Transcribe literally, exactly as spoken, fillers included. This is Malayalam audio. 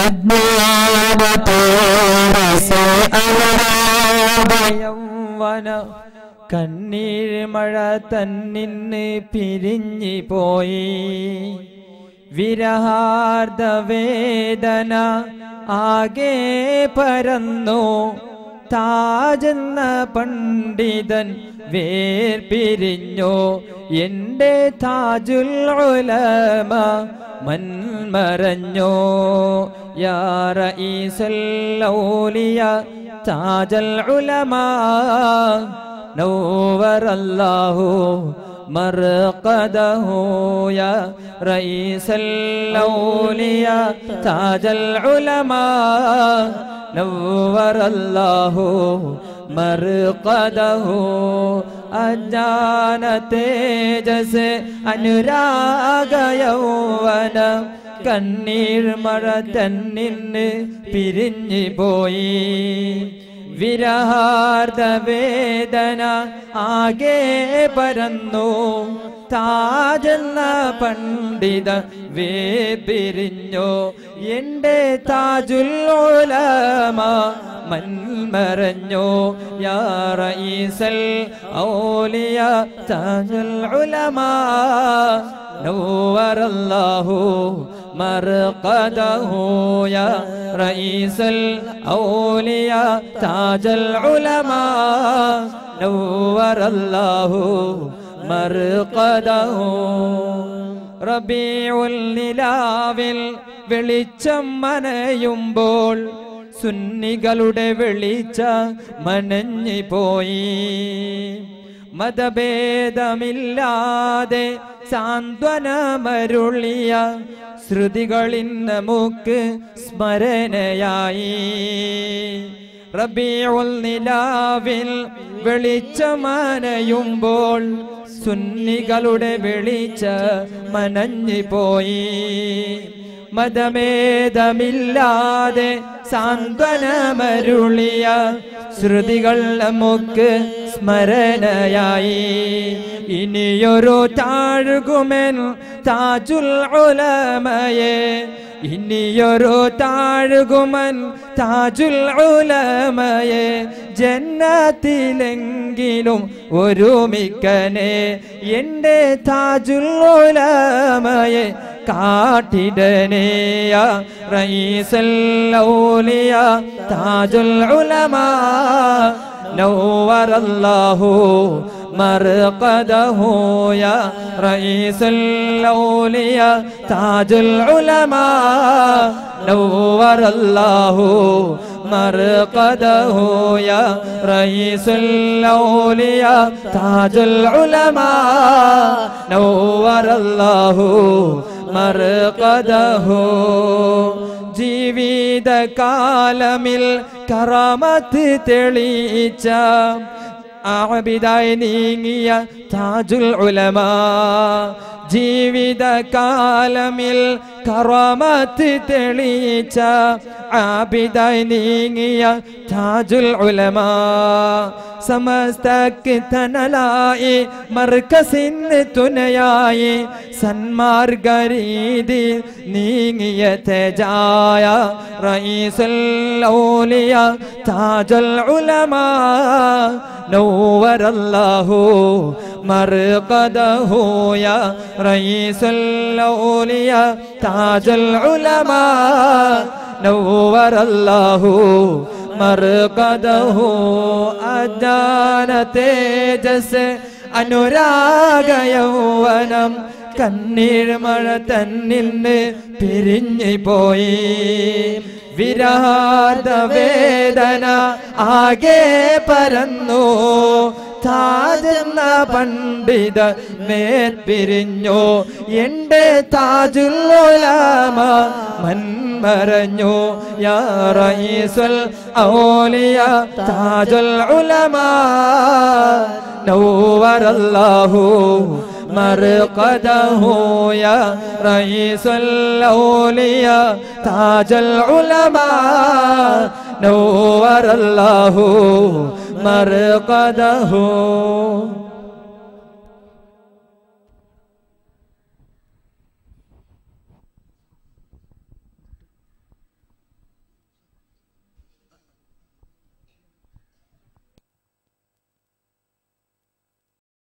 യൗവന കണ്ണീർ മഴ തന്നിന്ന് പിരിഞ്ഞു പോയി വിരഹാർദ്ദ വേദന ആകെ പരന്നു താജെന്ന പണ്ഡിതൻ വേർപിരിഞ്ഞു എൻ്റെ താജുൽ ഉലമ മൺമറഞ്ഞു യാ റഈസൽ ഔലിയ താജൽ ഉലമ നവ്വറല്ലാഹു മർഖദഹു യാ റഈസൽ ഔലിയ താജൽ ഉലമ നവ്വറല്ലാഹു മർഖദഹു അജ്ഞാന തേജസ് അനുരാഗ യൗവന കണ്ണീർ മഴ തന്നിന്ന് പിരിഞ്ഞു പോയി വിരഹാർദ്ദ വേദന ആകെ പരന്നു താജെന്ന പണ്ഡിത വേർപിരിഞ്ഞു എൻ്റെ താജുൽ ഉലമ മൺമറഞ്ഞു യാ റഈസൽ ഔലിയ താജുൽ ഉലമ നവ്വറല്ലാഹു മർഖദഹു യാ റഈസൽ ഔലിയ താജൽ ഉലമ നവ്വറല്ലാഹു മർഖദഹു റബീഉൽ നിലാവിൽ വെളിച്ചം മനയുമ്പോൾ സുന്നികളുടെ വെളിച്ച മനഞ്ഞു പോയി മതഭേദമില്ലാതെ സാന്ത്വനമരുളിയ ശ്രുതികളിൻ നമുക്ക് സ്മരണയായി റബീഉൽ നിലാവിൽ വെളിച്ചമനയുമ്പോൾ സുന്നികളുടെ വെളിച്ച മനഞ്ഞു പോയി മതഭേദമില്ലാതെ സാന്ത്വനമരുളിയ ശ്രുതികൾ നമുക്ക് സ്മരണയായി ഇനിയൊരു താഴുകുമെൻ താജുൽ ഉലമയെ ഇനിയൊരു താഴുകുമൻ താജുൽ ഉലമയെ ജന്നത്തിലെങ്കിലും ഒരുമിക്കനെ എൻ്റെ താജുൽ ഉലമയെ കാട്ടിടനേ യാ റഈസൽ ഔലിയ താജുൽ ഉലമ നവ്വറല്ലാഹു മർഖദഹു യാ റഈസൽ ഔലിയ താജുൽ ഉലമ നവ്വറല്ലാഹു മർഖദഹു യാ റഈസൽ ഔലിയ താജുൽ ഉലമ നവ്വറല്ലാഹു മർഖദഹു ജീവിതകാലമിൽ കറാമത്ത് തെളിയിച്ച ആബിദായി നീങ്ങിയ താജുൽ ഉലമ ജീവിതകാലമിൽ കറാമത്ത് തെളിയിച്ച ആബിദായി നീങ്ങിയ താജുൽ ഉലമ സമസ്തക്ക് തണലായി മർകസിന് തുണയായി സന്മാർഗരീതി നീങ്ങിയ തേജായ റഈസുൽ ഔലിയ താജുൽ ഉലമ നവ്വറല്ലാഹു മർഖദഹു യാ റഈസുൽ ഔലിയ താജുൽ ഉലമ നവ്വറല്ലാഹു മർഖദഹു അജ്ഞാന തേജസ് അനുരാഗ യൗവനം കണ്ണീർ മഴ തന്നിന്ന് പിരിഞ്ഞു പോയി വിരഹാർദ്ദ വേദന ആകെ പരന്നു താജെന്ന പണ്ഡിത വേർപിരിഞ്ഞു എൻ്റെ താജുൽ ഉലമ മൺമറഞ്ഞു യാ റഈസുൽ ഔലിയ താജുൽ ഉലമ നവ്വറല്ലാഹു മർഖദഹു യാ റഈസുൽ ഔലിയ താജുൽ ഉലമ നവ്വറല്ലാഹു മർഖദഹു